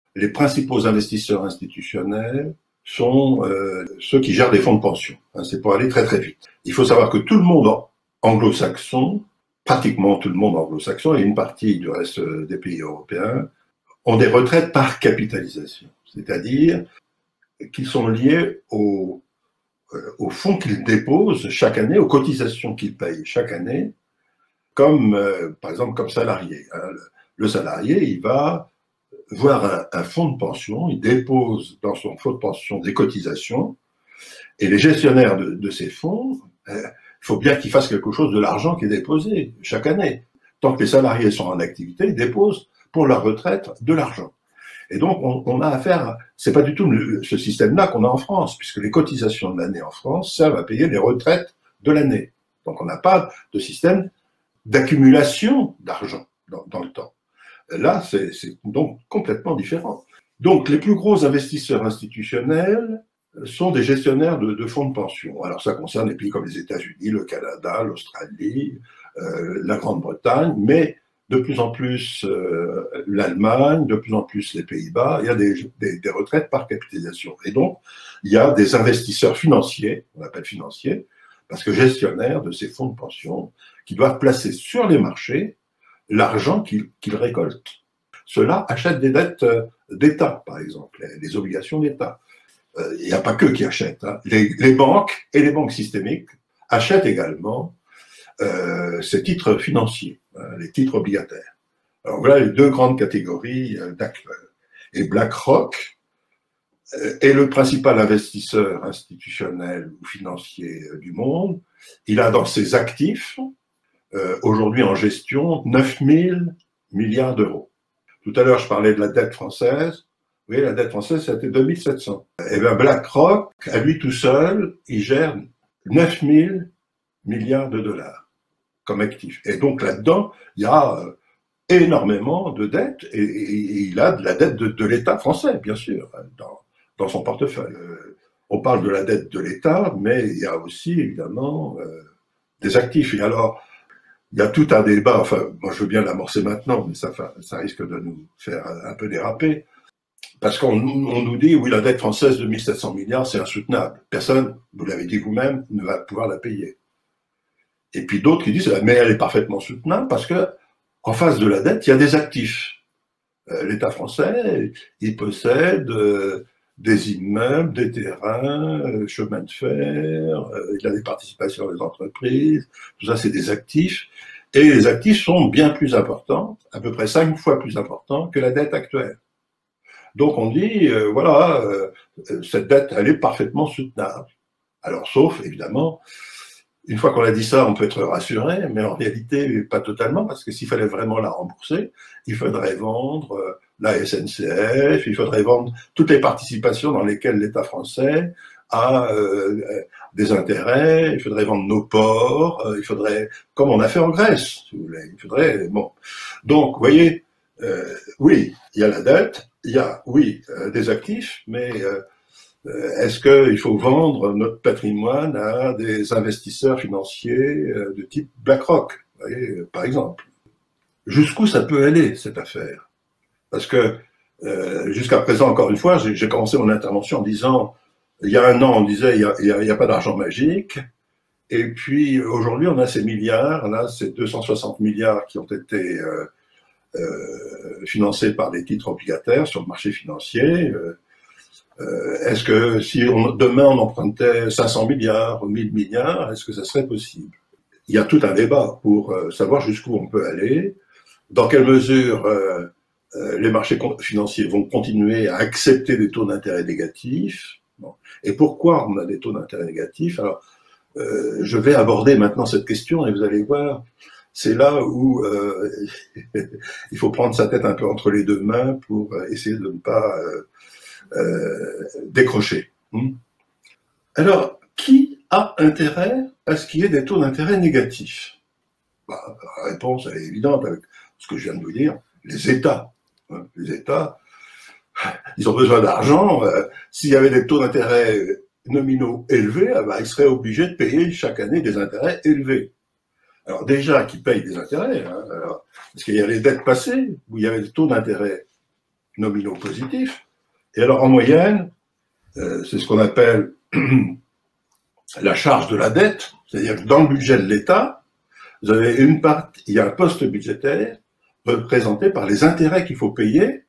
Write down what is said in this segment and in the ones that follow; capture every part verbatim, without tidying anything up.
les principaux investisseurs institutionnels sont euh, ceux qui gèrent des fonds de pension. Hein, c'est pour aller très très vite. Il faut savoir que tout le monde anglo-saxon, pratiquement tout le monde anglo-saxon et une partie du reste des pays européens, ont des retraites par capitalisation. C'est-à-dire qu'ils sont liés au, euh, au fonds qu'ils déposent chaque année, aux cotisations qu'ils payent chaque année, comme, euh, par exemple, comme salarié. Hein. Le, le salarié, il va voir un, un fonds de pension, il dépose dans son fonds de pension des cotisations, et les gestionnaires de, de ces fonds, euh, il faut bien qu'ils fassent quelque chose de l'argent qui est déposé chaque année. Tant que les salariés sont en activité, ils déposent pour leur retraite de l'argent. Et donc, on, on a affaire, c'est pas du tout le, ce système-là qu'on a en France, puisque les cotisations de l'année en France servent à payer les retraites de l'année. Donc, on n'a pas de système d'accumulation d'argent dans, dans le temps. Là, c'est donc complètement différent. Donc, les plus gros investisseurs institutionnels sont des gestionnaires de, de fonds de pension. Alors, ça concerne les pays comme les États-Unis, le Canada, l'Australie, euh, la Grande-Bretagne, mais de plus en plus euh, l'Allemagne, de plus en plus les Pays-Bas, il y a des, des, des retraites par capitalisation. Et donc, il y a des investisseurs financiers, on appelle financiers, parce que gestionnaires de ces fonds de pension, qui doivent placer sur les marchés l'argent qu'ils qu'ils récoltent. Ceux-là achètent des dettes d'État, par exemple, des obligations d'État. Euh, il n'y a pas qu'eux qui achètent. Hein. Les, les banques et les banques systémiques achètent également euh, ces titres financiers, hein, les titres obligataires. Alors voilà les deux grandes catégories euh, d'acteurs. Et BlackRock euh, est le principal investisseur institutionnel ou financier euh, du monde. Il a dans ses actifs, euh, aujourd'hui en gestion, neuf mille milliards d'euros. Tout à l'heure, je parlais de la dette française. Vous voyez, la dette française, c'était deux mille sept cents. Et bien, BlackRock, à lui tout seul, il gère neuf mille milliards de dollars comme actif. Et donc, là-dedans, il y a euh, énormément de dettes, et, et, et il a de la dette de, de l'État français, bien sûr, dans, dans son portefeuille. Euh, on parle de la dette de l'État, mais il y a aussi, évidemment, euh, des actifs. Et alors, il y a tout un débat, enfin, moi je veux bien l'amorcer maintenant, mais ça, ça risque de nous faire un peu déraper. Parce qu'on on nous dit, oui, la dette française de mille sept cents milliards, c'est insoutenable. Personne, vous l'avez dit vous-même, ne va pouvoir la payer. Et puis d'autres qui disent, mais elle est parfaitement soutenable parce que en face de la dette, il y a des actifs. Euh, L'État français, il possède euh, des immeubles, des terrains, euh, chemins de fer, euh, il a des participations dans les entreprises, tout ça, c'est des actifs. Et les actifs sont bien plus importants, à peu près cinq fois plus importants que la dette actuelle. Donc on dit, euh, voilà, euh, cette dette, elle est parfaitement soutenable. Alors, sauf, évidemment, une fois qu'on a dit ça, on peut être rassuré, mais en réalité, pas totalement, parce que s'il fallait vraiment la rembourser, il faudrait vendre euh, la S N C F, il faudrait vendre toutes les participations dans lesquelles l'État français a euh, des intérêts, il faudrait vendre nos ports, euh, il faudrait, comme on a fait en Grèce, si vous voulez, il faudrait, bon. Donc, vous voyez, euh, oui, il y a la dette, il y a, oui, euh, des actifs, mais euh, est-ce qu'il faut vendre notre patrimoine à des investisseurs financiers euh, de type BlackRock, vous voyez, par exemple? Jusqu'où ça peut aller, cette affaire? Parce que euh, jusqu'à présent, encore une fois, j'ai commencé mon intervention en disant, il y a un an, on disait, il n'y a, a, a pas d'argent magique, et puis aujourd'hui, on a ces milliards, on a ces deux cent soixante milliards qui ont été euh, Euh, financés par des titres obligataires sur le marché financier. Euh, euh, est-ce que si on, demain on empruntait cinq cents milliards ou mille milliards, est-ce que ça serait possible? Il y a tout un débat pour euh, savoir jusqu'où on peut aller, dans quelle mesure euh, euh, les marchés financiers vont continuer à accepter des taux d'intérêt négatifs. Bon. Et pourquoi on a des taux d'intérêt négatifs? Alors, euh, je vais aborder maintenant cette question et vous allez voir, c'est là où euh, il faut prendre sa tête un peu entre les deux mains pour essayer de ne pas euh, euh, décrocher. Alors, qui a intérêt à ce qu'il y ait des taux d'intérêt négatifs? Bah, la réponse elle est évidente avec ce que je viens de vous dire. Les États. Hein, les États, ils ont besoin d'argent. Euh, S'il y avait des taux d'intérêt nominaux élevés, eh ben, ils seraient obligés de payer chaque année des intérêts élevés. Alors déjà, qui payent des intérêts, hein, alors, parce qu'il y a les dettes passées, où il y avait des taux d'intérêt nominaux positifs. Et alors, en moyenne, euh, c'est ce qu'on appelle la charge de la dette, c'est-à-dire que dans le budget de l'État, vous avez une partie, il y a un poste budgétaire représenté par les intérêts qu'il faut payer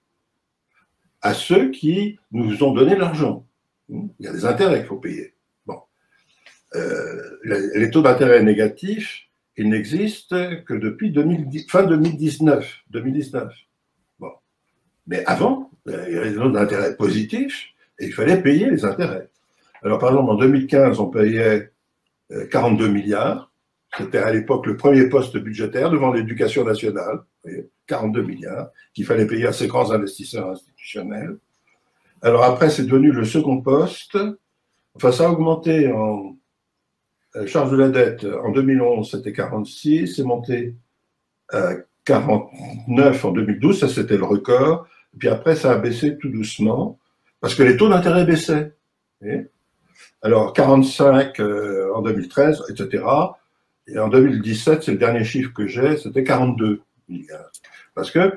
à ceux qui nous ont donné l'argent. Il y a des intérêts qu'il faut payer. Bon. Euh, les, les taux d'intérêt négatifs, ils n'existent que depuis deux mille dix, fin deux mille dix-neuf. deux mille dix-neuf. Bon. Mais avant, il y avait des taux d'intérêt positifs et il fallait payer les intérêts. Alors, par exemple, en deux mille quinze, on payait quarante-deux milliards. C'était à l'époque le premier poste budgétaire devant l'éducation nationale. Vous voyez, quarante-deux milliards qu'il fallait payer à ces grands investisseurs institutionnels. Alors après, c'est devenu le second poste. Enfin, ça a augmenté en charge de la dette. En deux mille onze, c'était quarante-six. C'est monté à quarante-neuf en deux mille douze. Ça, c'était le record. Et puis après, ça a baissé tout doucement parce que les taux d'intérêt baissaient. Vous voyez. Alors, quarante-cinq euh, en deux mille treize, et cetera. Et en deux mille dix-sept, c'est le dernier chiffre que j'ai, c'était quarante-deux milliards. Parce que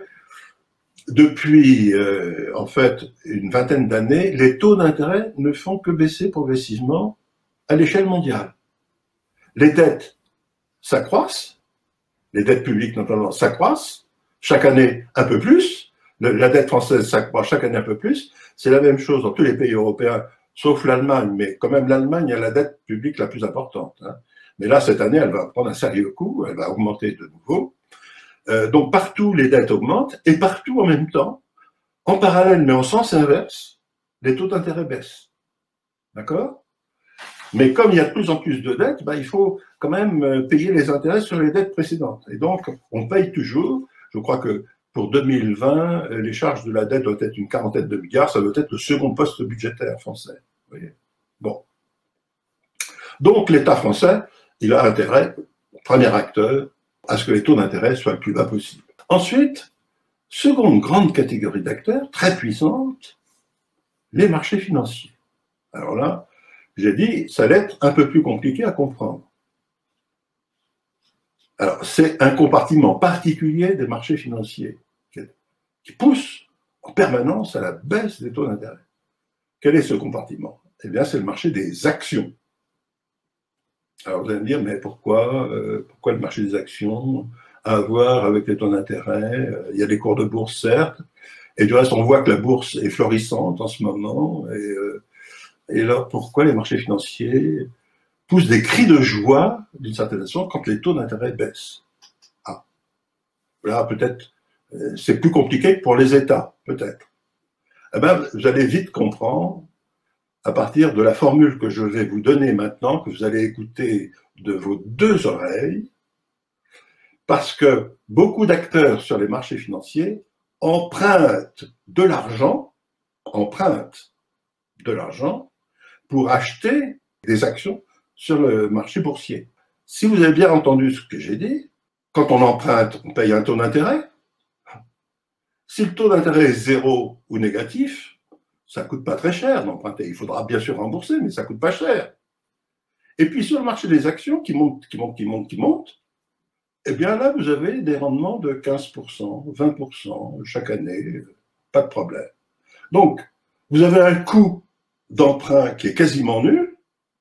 depuis, euh, en fait, une vingtaine d'années, les taux d'intérêt ne font que baisser progressivement à l'échelle mondiale. Les dettes s'accroissent, les dettes publiques notamment s'accroissent, chaque année un peu plus, le, la dette française s'accroît chaque année un peu plus, c'est la même chose dans tous les pays européens, sauf l'Allemagne, mais quand même l'Allemagne a la dette publique la plus importante. Hein. Mais là, cette année, elle va prendre un sérieux coup, elle va augmenter de nouveau. Euh, donc partout, les dettes augmentent, et partout en même temps, en parallèle, mais en sens inverse, les taux d'intérêt baissent. D'accord? Mais comme il y a de plus en plus de dettes, bah, il faut quand même payer les intérêts sur les dettes précédentes. Et donc, on paye toujours, je crois que pour deux mille vingt, les charges de la dette doivent être une quarantaine de milliards, ça doit être le second poste budgétaire français. Vous voyez? Bon. Donc, l'État français, il a intérêt, premier acteur, à ce que les taux d'intérêt soient le plus bas possible. Ensuite, seconde grande catégorie d'acteurs, très puissante, les marchés financiers. Alors là, j'ai dit, ça allait être un peu plus compliqué à comprendre. Alors, c'est un compartiment particulier des marchés financiers qui pousse en permanence à la baisse des taux d'intérêt. Quel est ce compartiment? Eh bien, c'est le marché des actions. Alors vous allez me dire, mais pourquoi, euh, pourquoi le marché des actions a à voir avec les taux d'intérêt? Il y a des cours de bourse, certes, et du reste, on voit que la bourse est florissante en ce moment, et, euh, et alors pourquoi les marchés financiers poussent des cris de joie, d'une certaine façon, quand les taux d'intérêt baissent? Ah, là, peut-être, euh, c'est plus compliqué que pour les États, peut-être. Eh bien, vous allez vite comprendre à partir de la formule que je vais vous donner maintenant, que vous allez écouter de vos deux oreilles, parce que beaucoup d'acteurs sur les marchés financiers empruntent de l'argent, empruntent de l'argent pour acheter des actions sur le marché boursier. Si vous avez bien entendu ce que j'ai dit, quand on emprunte, on paye un taux d'intérêt. Si le taux d'intérêt est zéro ou négatif, ça ne coûte pas très cher d'emprunter. Il faudra bien sûr rembourser, mais ça ne coûte pas cher. Et puis sur le marché des actions qui monte, qui monte, qui monte, qui monte, eh bien là, vous avez des rendements de quinze pour cent, vingt pour cent chaque année, pas de problème. Donc, vous avez un coût d'emprunt qui est quasiment nul,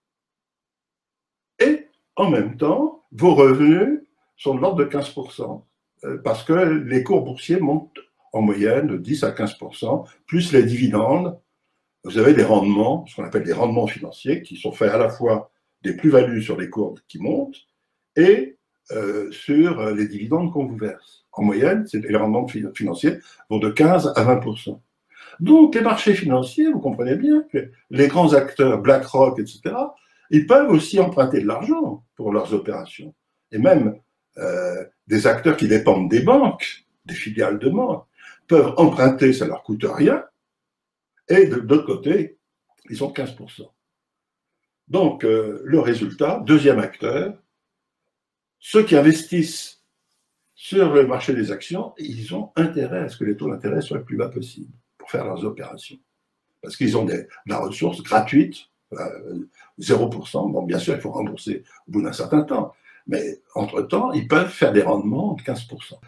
et en même temps, vos revenus sont de l'ordre de quinze pour cent, parce que les cours boursiers montent en moyenne de dix à quinze pour cent, plus les dividendes. Vous avez des rendements, ce qu'on appelle des rendements financiers, qui sont faits à la fois des plus-values sur les cours qui montent et euh, sur les dividendes qu'on vous verse. En moyenne, les rendements financiers vont de quinze à vingt pour cent. Donc, les marchés financiers, vous comprenez bien que les grands acteurs, BlackRock, et cetera, ils peuvent aussi emprunter de l'argent pour leurs opérations. Et même euh, des acteurs qui dépendent des banques, des filiales de banques, peuvent emprunter, ça ne leur coûte rien, et de l'autre côté, ils sont quinze pour cent. Donc, euh, le résultat, deuxième acteur, ceux qui investissent sur le marché des actions, ils ont intérêt à ce que les taux d'intérêt soient le plus bas possible pour faire leurs opérations. Parce qu'ils ont des, de la ressource gratuite, euh, zéro pour cent. Bon, bien sûr, il faut rembourser au bout d'un certain temps. Mais entre-temps, ils peuvent faire des rendements de quinze pour cent.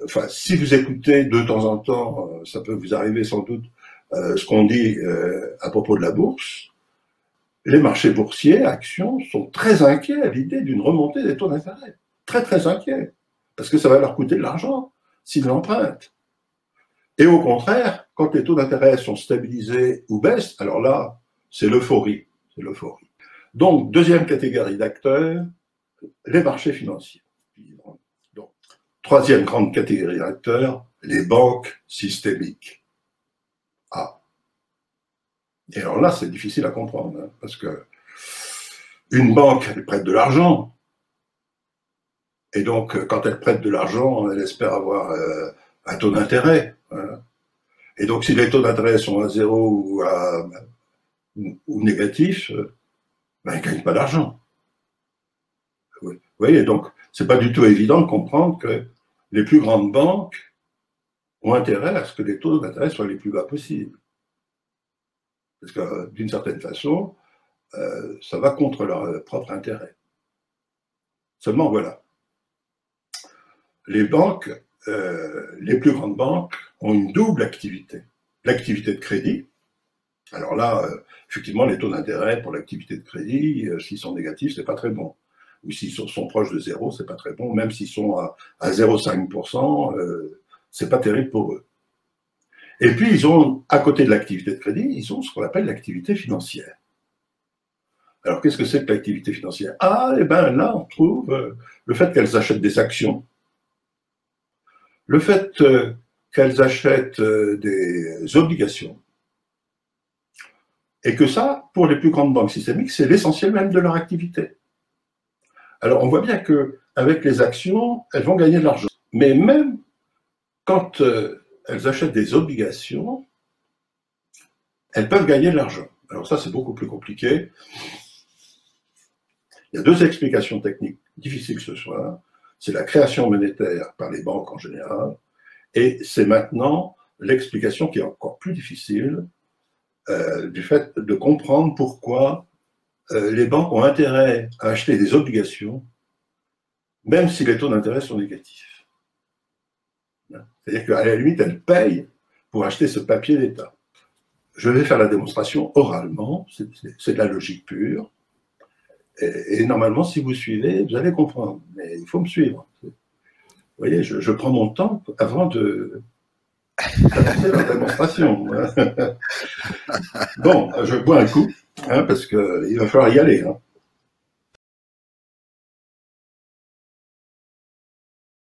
enfin, si vous écoutez de temps en temps, euh, ça peut vous arriver sans doute, euh, ce qu'on dit euh, à propos de la bourse, les marchés boursiers, actions, sont très inquiets à l'idée d'une remontée des taux d'intérêt. Très, très inquiets. Parce que ça va leur coûter de l'argent s'ils l'empruntent. Et au contraire, quand les taux d'intérêt sont stabilisés ou baissent, alors là, c'est l'euphorie. C'est l'euphorie. Donc, deuxième catégorie d'acteurs, les marchés financiers. Donc, troisième grande catégorie d'acteurs, les banques systémiques. Ah. Et alors là, c'est difficile à comprendre, hein, parce que une banque, elle prête de l'argent. Et donc, quand elle prête de l'argent, elle espère avoir euh, un taux d'intérêt. Hein. Et donc, si les taux d'intérêt sont à zéro ou, à, ou, ou négatifs, ben, ils ne gagnent pas d'argent. Vous voyez, donc, c'est pas du tout évident de comprendre que les plus grandes banques ont intérêt à ce que les taux d'intérêt soient les plus bas possibles. Parce que, d'une certaine façon, euh, ça va contre leur propre intérêt. Seulement, voilà. Les banques, euh, les plus grandes banques, ont une double activité. L'activité de crédit. Alors là, euh, effectivement, les taux d'intérêt pour l'activité de crédit, euh, s'ils sont négatifs, c'est pas très bon. Ou s'ils sont, sont proches de zéro, c'est pas très bon. Même s'ils sont à, à zéro virgule cinq pour cent, euh, c'est pas terrible pour eux. Et puis, ils ont, à côté de l'activité de crédit, ils ont ce qu'on appelle l'activité financière. Alors, qu'est-ce que c'est que l'activité financière? Ah, et bien là, on trouve euh, le fait qu'elles achètent des actions, le fait euh, qu'elles achètent euh, des obligations, et que ça, pour les plus grandes banques systémiques, c'est l'essentiel même de leur activité. Alors, on voit bien qu'avec les actions, elles vont gagner de l'argent. Mais même quand euh, elles achètent des obligations, elles peuvent gagner de l'argent. Alors ça, c'est beaucoup plus compliqué. Il y a deux explications techniques difficiles ce soir. C'est la création monétaire par les banques en général, et c'est maintenant l'explication qui est encore plus difficile, euh, du fait de comprendre pourquoi euh, les banques ont intérêt à acheter des obligations, même si les taux d'intérêt sont négatifs. C'est-à-dire qu'à la limite, elles payent pour acheter ce papier d'État. Je vais faire la démonstration oralement, c'est de la logique pure. Et, et normalement, si vous suivez, vous allez comprendre. Mais il faut me suivre. Vous voyez, je, je prends mon temps avant de faire la démonstration. Bon, je bois un coup, hein, parce qu'il va falloir y aller. Hein.